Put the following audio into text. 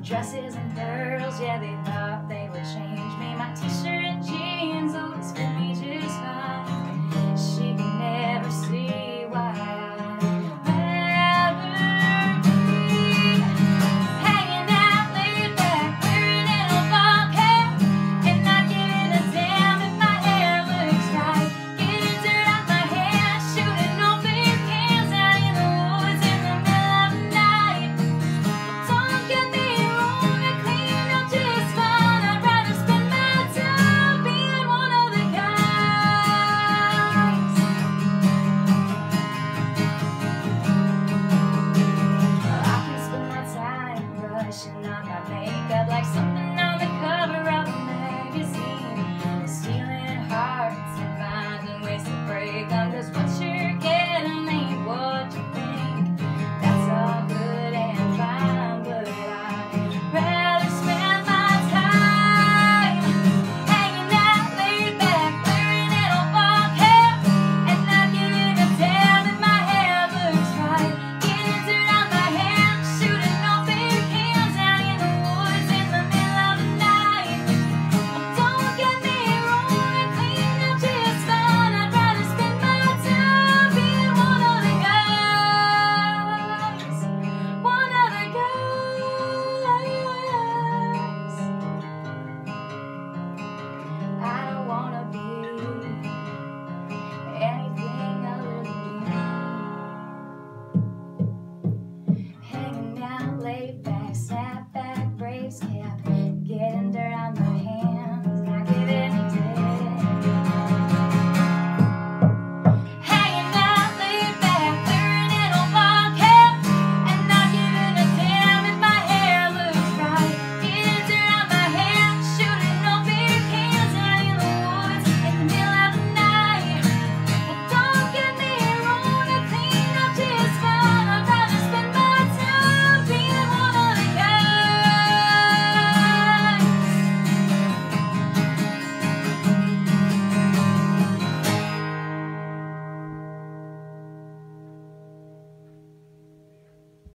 Dresses and pearls, yeah, they thought they would change me. My t-shirt and jeans always fit me just fine. She could never see why I'd rather be hanging out laid back, wearing an old bald cap, and not giving a damn if my hair looks right. Getting dirt out my hair, shooting open cans out in the woods in the middle of the night. Don't get me wrong, I cleaned up just fine. I'd rather spend my time being one of the guys. I can spend my time brushing on my makeup like something